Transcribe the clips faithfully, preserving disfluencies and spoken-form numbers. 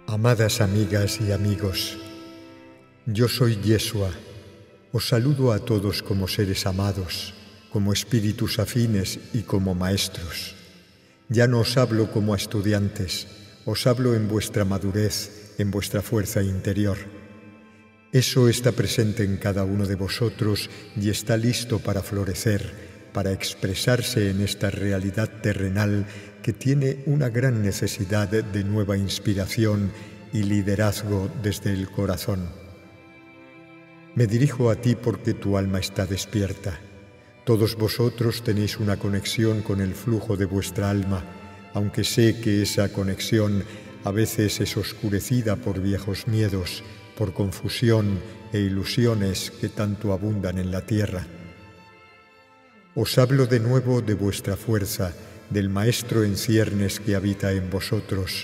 Amadas amigas y amigos, yo soy Yeshua. Os saludo a todos como seres amados, como espíritus afines y como maestros. Ya no os hablo como a estudiantes, os hablo en vuestra madurez, en vuestra fuerza interior. Eso está presente en cada uno de vosotros y está listo para florecer, para expresarse en esta realidad terrenal que tiene una gran necesidad de nueva inspiración y liderazgo desde el corazón. Me dirijo a ti porque tu alma está despierta. Todos vosotros tenéis una conexión con el flujo de vuestra alma, aunque sé que esa conexión a veces es oscurecida por viejos miedos, por confusión e ilusiones que tanto abundan en la tierra. Os hablo de nuevo de vuestra fuerza, del Maestro en ciernes que habita en vosotros.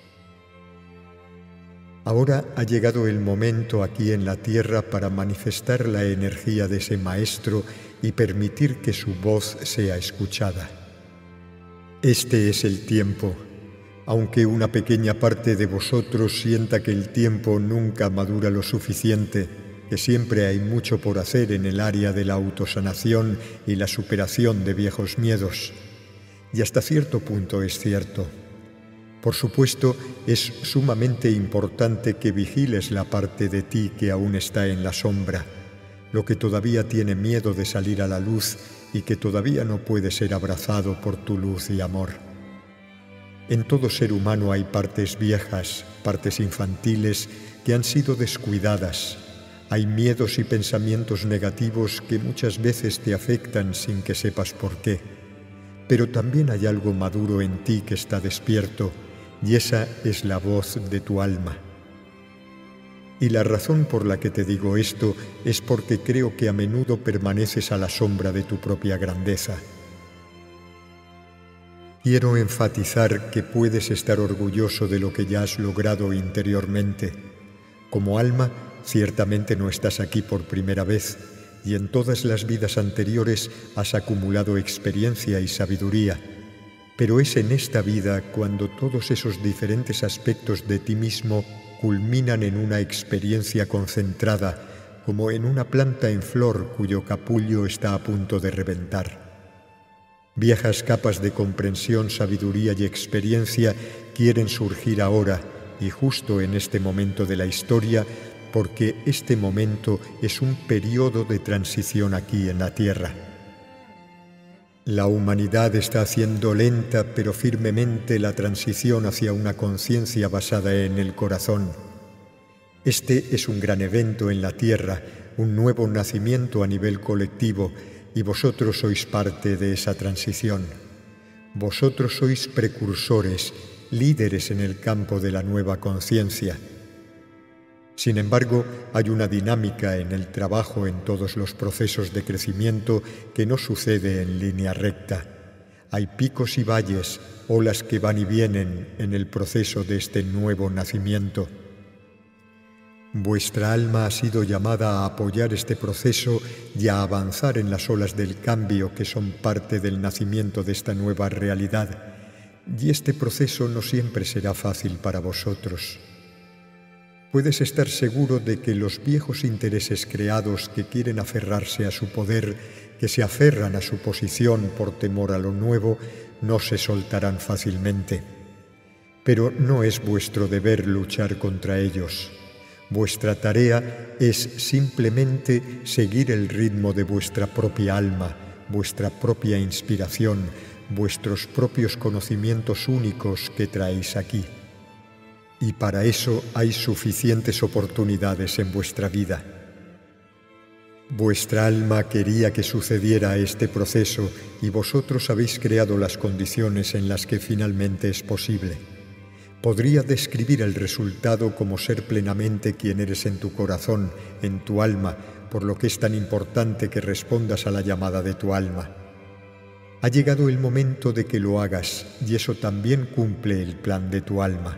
Ahora ha llegado el momento aquí en la tierra para manifestar la energía de ese Maestro y permitir que su voz sea escuchada. Este es el tiempo. Aunque una pequeña parte de vosotros sienta que el tiempo nunca madura lo suficiente, que siempre hay mucho por hacer en el área de la autosanación y la superación de viejos miedos. Y hasta cierto punto es cierto. Por supuesto, es sumamente importante que vigiles la parte de ti que aún está en la sombra, lo que todavía tiene miedo de salir a la luz y que todavía no puede ser abrazado por tu luz y amor. En todo ser humano hay partes viejas, partes infantiles que han sido descuidadas. Hay miedos y pensamientos negativos que muchas veces te afectan sin que sepas por qué. Pero también hay algo maduro en ti que está despierto, y esa es la voz de tu alma. Y la razón por la que te digo esto es porque creo que a menudo permaneces a la sombra de tu propia grandeza. Quiero enfatizar que puedes estar orgulloso de lo que ya has logrado interiormente. Como alma, ciertamente no estás aquí por primera vez, y en todas las vidas anteriores has acumulado experiencia y sabiduría. Pero es en esta vida cuando todos esos diferentes aspectos de ti mismo culminan en una experiencia concentrada, como en una planta en flor cuyo capullo está a punto de reventar. Viejas capas de comprensión, sabiduría y experiencia quieren surgir ahora y justo en este momento de la historia, porque este momento es un periodo de transición aquí en la Tierra. La humanidad está haciendo lenta pero firmemente la transición hacia una conciencia basada en el corazón. Este es un gran evento en la Tierra, un nuevo nacimiento a nivel colectivo, y vosotros sois parte de esa transición. Vosotros sois precursores, líderes en el campo de la nueva conciencia. Sin embargo, hay una dinámica en el trabajo en todos los procesos de crecimiento que no sucede en línea recta. Hay picos y valles, olas que van y vienen en el proceso de este nuevo nacimiento. Vuestra alma ha sido llamada a apoyar este proceso y a avanzar en las olas del cambio que son parte del nacimiento de esta nueva realidad. Y este proceso no siempre será fácil para vosotros. Puedes estar seguro de que los viejos intereses creados que quieren aferrarse a su poder, que se aferran a su posición por temor a lo nuevo, no se soltarán fácilmente. Pero no es vuestro deber luchar contra ellos. Vuestra tarea es simplemente seguir el ritmo de vuestra propia alma, vuestra propia inspiración, vuestros propios conocimientos únicos que traéis aquí. Y para eso hay suficientes oportunidades en vuestra vida. Vuestra alma quería que sucediera este proceso y vosotros habéis creado las condiciones en las que finalmente es posible. Podría describir el resultado como ser plenamente quien eres en tu corazón, en tu alma, por lo que es tan importante que respondas a la llamada de tu alma. Ha llegado el momento de que lo hagas, y eso también cumple el plan de tu alma.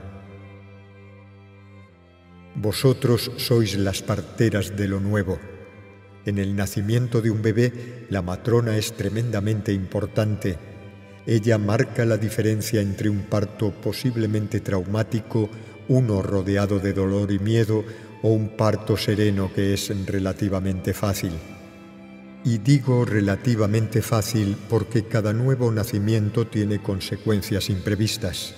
Vosotros sois las parteras de lo nuevo. En el nacimiento de un bebé, la matrona es tremendamente importante. Ella marca la diferencia entre un parto posiblemente traumático uno rodeado de dolor y miedo o un parto sereno que es relativamente fácil. Y digo relativamente fácil porque cada nuevo nacimiento tiene consecuencias imprevistas.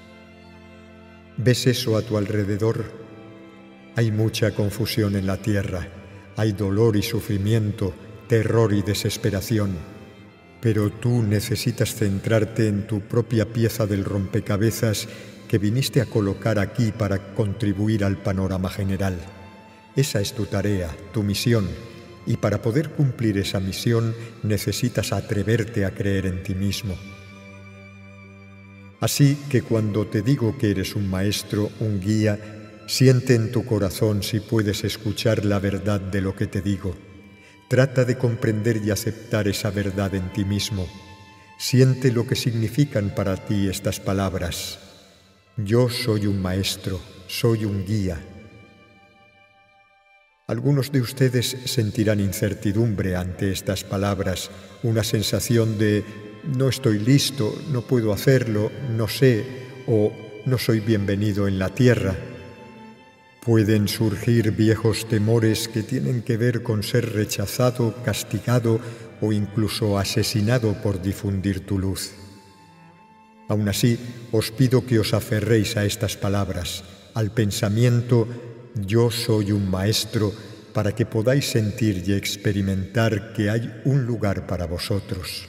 ¿Ves eso a tu alrededor? Hay mucha confusión en la tierra, hay dolor y sufrimiento, terror y desesperación, pero tú necesitas centrarte en tu propia pieza del rompecabezas que viniste a colocar aquí para contribuir al panorama general. Esa es tu tarea, tu misión, y para poder cumplir esa misión necesitas atreverte a creer en ti mismo. Así que cuando te digo que eres un maestro, un guía, siente en tu corazón si puedes escuchar la verdad de lo que te digo. Trata de comprender y aceptar esa verdad en ti mismo. Siente lo que significan para ti estas palabras. Yo soy un maestro, soy un guía. Algunos de ustedes sentirán incertidumbre ante estas palabras, una sensación de no estoy listo, no puedo hacerlo, no sé, o no soy bienvenido en la tierra. Pueden surgir viejos temores que tienen que ver con ser rechazado, castigado o incluso asesinado por difundir tu luz. Aún así, os pido que os aferréis a estas palabras, al pensamiento yo soy un maestro, para que podáis sentir y experimentar que hay un lugar para vosotros.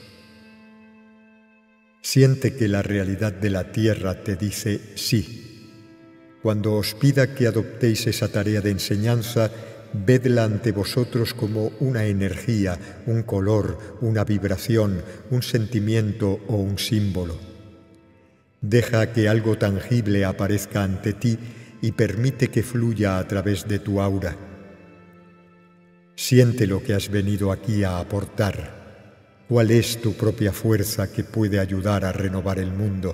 Siente que la realidad de la tierra te dice sí. Cuando os pida que adoptéis esa tarea de enseñanza, vedla ante vosotros como una energía, un color, una vibración, un sentimiento o un símbolo. Deja que algo tangible aparezca ante ti y permite que fluya a través de tu aura. Siente lo que has venido aquí a aportar. ¿Cuál es tu propia fuerza que puede ayudar a renovar el mundo?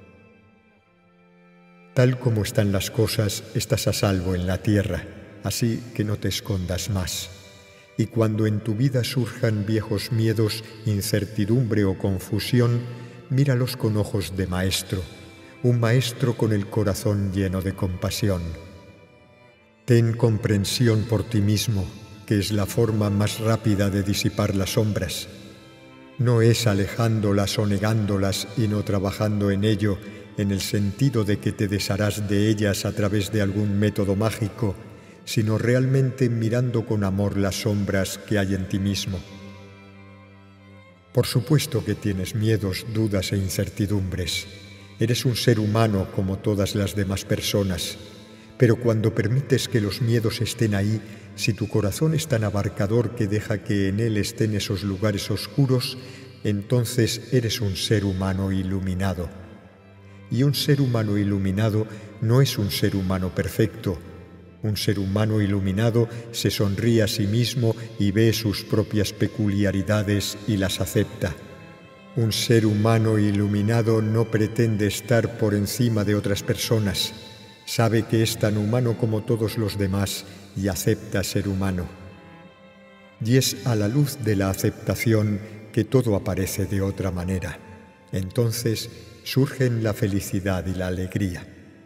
Tal como están las cosas, estás a salvo en la tierra, así que no te escondas más. Y cuando en tu vida surjan viejos miedos, incertidumbre o confusión, míralos con ojos de maestro, un maestro con el corazón lleno de compasión. Ten comprensión por ti mismo, que es la forma más rápida de disipar las sombras. No es alejándolas o negándolas y no trabajando en ello, en el sentido de que te desharás de ellas a través de algún método mágico, sino realmente mirando con amor las sombras que hay en ti mismo. Por supuesto que tienes miedos, dudas e incertidumbres. Eres un ser humano como todas las demás personas, pero cuando permites que los miedos estén ahí, si tu corazón es tan abarcador que deja que en él estén esos lugares oscuros, entonces eres un ser humano iluminado. Y un ser humano iluminado no es un ser humano perfecto. Un ser humano iluminado se sonríe a sí mismo y ve sus propias peculiaridades y las acepta. Un ser humano iluminado no pretende estar por encima de otras personas. Sabe que es tan humano como todos los demás y acepta ser humano. Y es a la luz de la aceptación que todo aparece de otra manera. Entonces surgen la felicidad y la alegría.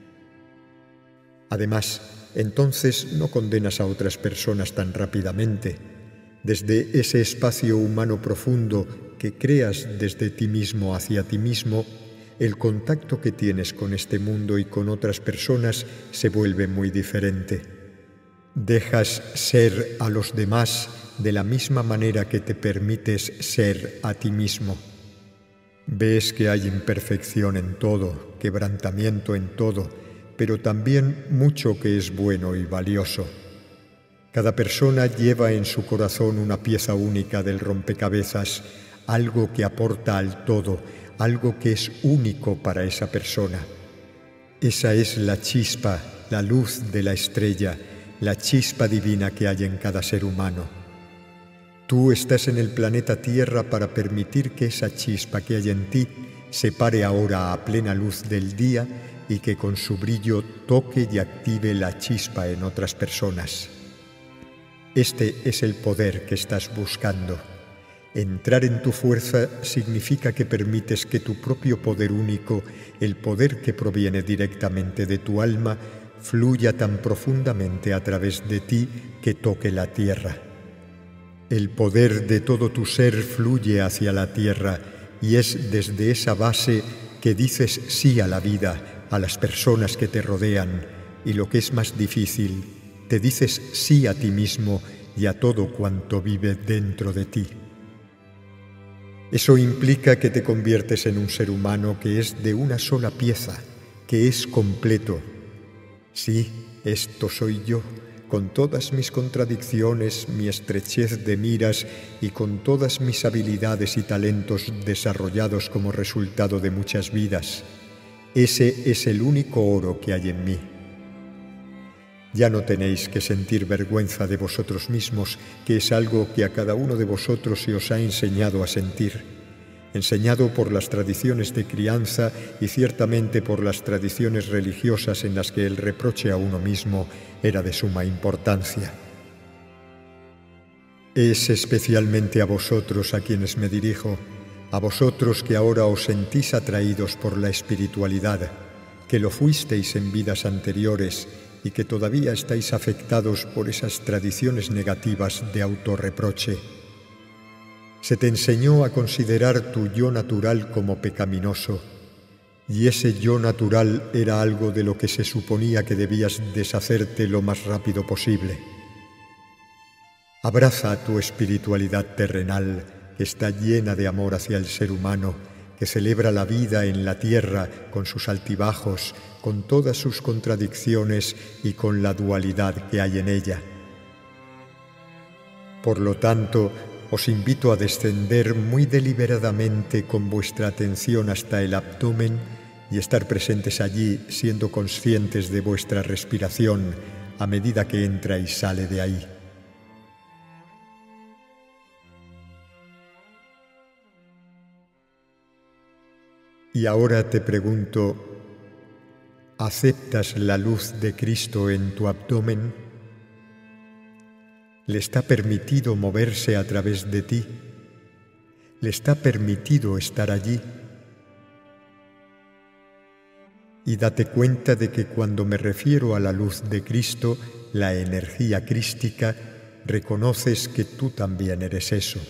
Además, entonces no condenas a otras personas tan rápidamente. Desde ese espacio humano profundo que creas desde ti mismo hacia ti mismo, el contacto que tienes con este mundo y con otras personas se vuelve muy diferente. Dejas ser a los demás de la misma manera que te permites ser a ti mismo. Ves que hay imperfección en todo, quebrantamiento en todo, pero también mucho que es bueno y valioso. Cada persona lleva en su corazón una pieza única del rompecabezas, algo que aporta al todo, algo que es único para esa persona. Esa es la chispa, la luz de la estrella, la chispa divina que hay en cada ser humano. Tú estás en el planeta Tierra para permitir que esa chispa que hay en ti se pare ahora a plena luz del día y que con su brillo toque y active la chispa en otras personas. Este es el poder que estás buscando. Entrar en tu fuerza significa que permites que tu propio poder único, el poder que proviene directamente de tu alma, fluya tan profundamente a través de ti que toque la tierra. El poder de todo tu ser fluye hacia la tierra y es desde esa base que dices sí a la vida, a las personas que te rodean y, lo que es más difícil, te dices sí a ti mismo y a todo cuanto vive dentro de ti. Eso implica que te conviertes en un ser humano que es de una sola pieza, que es completo. Sí, esto soy yo, con todas mis contradicciones, mi estrechez de miras y con todas mis habilidades y talentos desarrollados como resultado de muchas vidas. Ese es el único oro que hay en mí. Ya no tenéis que sentir vergüenza de vosotros mismos, que es algo que a cada uno de vosotros se os ha enseñado a sentir, enseñado por las tradiciones de crianza y ciertamente por las tradiciones religiosas en las que el reproche a uno mismo era de suma importancia. Es especialmente a vosotros a quienes me dirijo, a vosotros que ahora os sentís atraídos por la espiritualidad, que lo fuisteis en vidas anteriores y que todavía estáis afectados por esas tradiciones negativas de autorreproche. Se te enseñó a considerar tu yo natural como pecaminoso, y ese yo natural era algo de lo que se suponía que debías deshacerte lo más rápido posible. Abraza tu espiritualidad terrenal, que está llena de amor hacia el ser humano, que celebra la vida en la tierra con sus altibajos, con todas sus contradicciones y con la dualidad que hay en ella. Por lo tanto, os invito a descender muy deliberadamente con vuestra atención hasta el abdomen y estar presentes allí, siendo conscientes de vuestra respiración a medida que entra y sale de ahí. Y ahora te pregunto, ¿aceptas la luz de Cristo en tu abdomen? ¿Le está permitido moverse a través de ti? ¿Le está permitido estar allí? Y date cuenta de que cuando me refiero a la luz de Cristo, la energía crística, reconoces que tú también eres eso.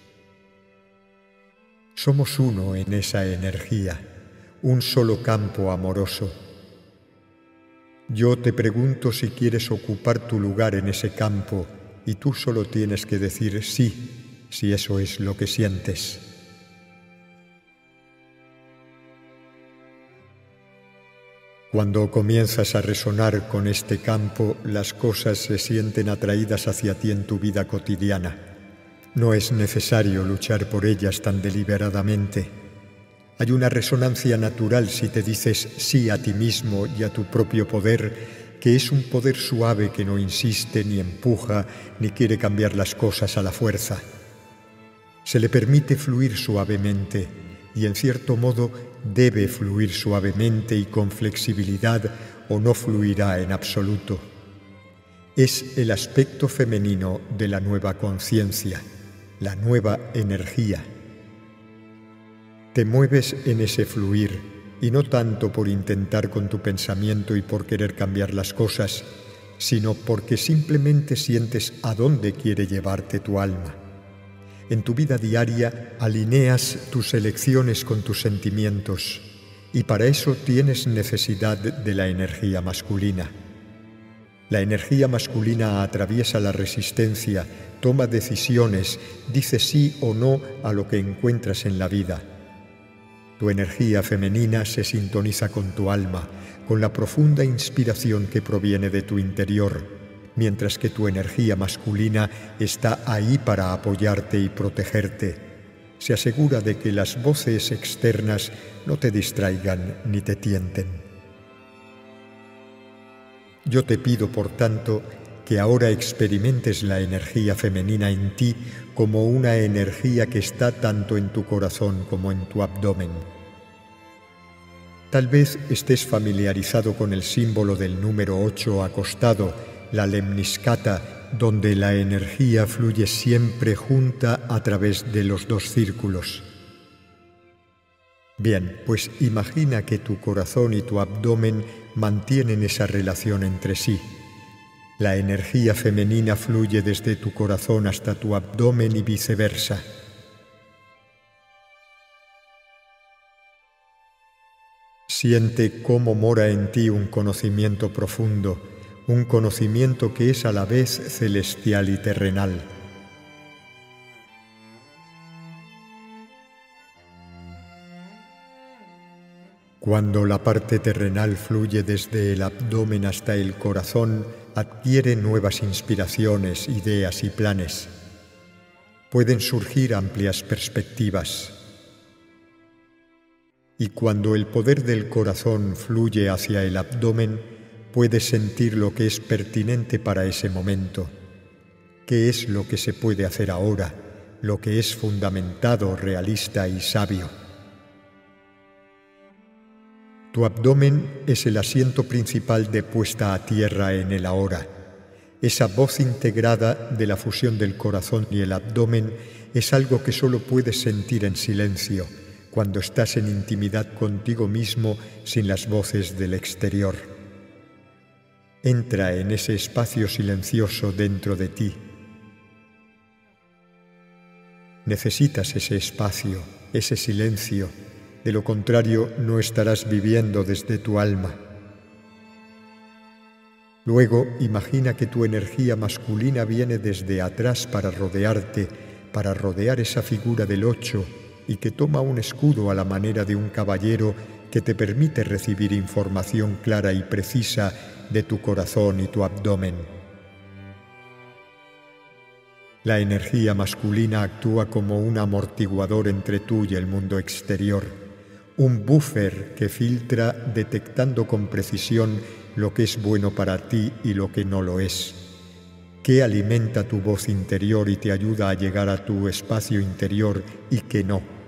Somos uno en esa energía, un solo campo amoroso. Yo te pregunto si quieres ocupar tu lugar en ese campo y tú solo tienes que decir sí, si eso es lo que sientes. Cuando comienzas a resonar con este campo, las cosas se sienten atraídas hacia ti en tu vida cotidiana. No es necesario luchar por ellas tan deliberadamente. Hay una resonancia natural si te dices sí a ti mismo y a tu propio poder, que es un poder suave que no insiste ni empuja ni quiere cambiar las cosas a la fuerza. Se le permite fluir suavemente y, en cierto modo, debe fluir suavemente y con flexibilidad o no fluirá en absoluto. Es el aspecto femenino de la nueva conciencia, la nueva energía. Te mueves en ese fluir, y no tanto por intentar con tu pensamiento y por querer cambiar las cosas, sino porque simplemente sientes a dónde quiere llevarte tu alma. En tu vida diaria alineas tus elecciones con tus sentimientos, y para eso tienes necesidad de la energía masculina. La energía masculina atraviesa la resistencia, toma decisiones, dice sí o no a lo que encuentras en la vida. Tu energía femenina se sintoniza con tu alma, con la profunda inspiración que proviene de tu interior, mientras que tu energía masculina está ahí para apoyarte y protegerte. Se asegura de que las voces externas no te distraigan ni te tienten. Yo te pido, por tanto, que ahora experimentes la energía femenina en ti como una energía que está tanto en tu corazón como en tu abdomen. Tal vez estés familiarizado con el símbolo del número ocho acostado, la lemniscata, donde la energía fluye siempre junta a través de los dos círculos. Bien, pues imagina que tu corazón y tu abdomen mantienen esa relación entre sí. La energía femenina fluye desde tu corazón hasta tu abdomen y viceversa. Siente cómo mora en ti un conocimiento profundo, un conocimiento que es a la vez celestial y terrenal. Cuando la parte terrenal fluye desde el abdomen hasta el corazón, adquiere nuevas inspiraciones, ideas y planes. Pueden surgir amplias perspectivas. Y cuando el poder del corazón fluye hacia el abdomen, puedes sentir lo que es pertinente para ese momento, qué es lo que se puede hacer ahora, lo que es fundamentado, realista y sabio. Tu abdomen es el asiento principal de puesta a tierra en el ahora. Esa voz integrada de la fusión del corazón y el abdomen es algo que solo puedes sentir en silencio, cuando estás en intimidad contigo mismo sin las voces del exterior. Entra en ese espacio silencioso dentro de ti. Necesitas ese espacio, ese silencio, de lo contrario no estarás viviendo desde tu alma. Luego imagina que tu energía masculina viene desde atrás para rodearte, para rodear esa figura del ocho, y que toma un escudo a la manera de un caballero que te permite recibir información clara y precisa de tu corazón y tu abdomen. La energía masculina actúa como un amortiguador entre tú y el mundo exterior, un buffer que filtra detectando con precisión lo que es bueno para ti y lo que no lo es, que alimenta tu voz interior y te ayuda a llegar a tu espacio interior y que no.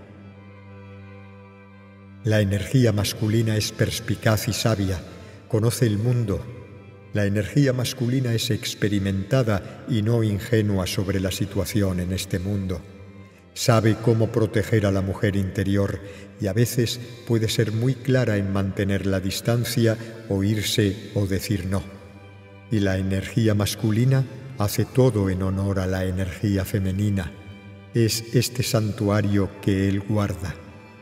La energía masculina es perspicaz y sabia, conoce el mundo. La energía masculina es experimentada y no ingenua sobre la situación en este mundo. Sabe cómo proteger a la mujer interior y a veces puede ser muy clara en mantener la distancia, o irse o decir no. Y la energía masculina hace todo en honor a la energía femenina. Es este santuario que él guarda.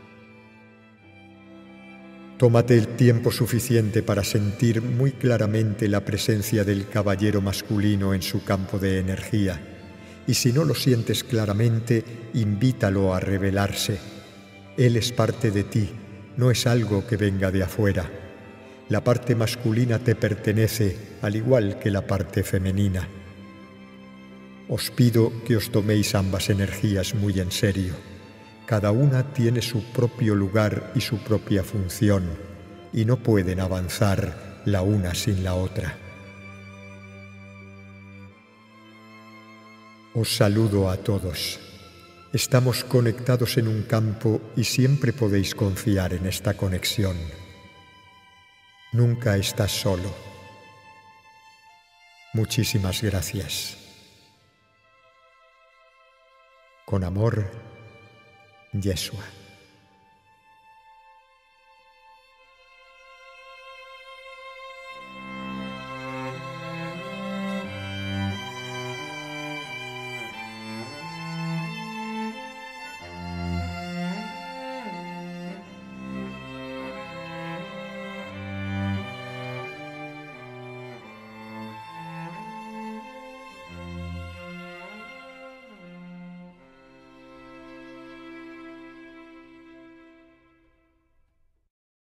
Tómate el tiempo suficiente para sentir muy claramente la presencia del caballero masculino en su campo de energía. Y si no lo sientes claramente, invítalo a revelarse. Él es parte de ti, no es algo que venga de afuera. La parte masculina te pertenece, al igual que la parte femenina. Os pido que os toméis ambas energías muy en serio. Cada una tiene su propio lugar y su propia función, y no pueden avanzar la una sin la otra. Os saludo a todos. Estamos conectados en un campo y siempre podéis confiar en esta conexión. Nunca estás solo. Muchísimas gracias. Con amor, Yeshua.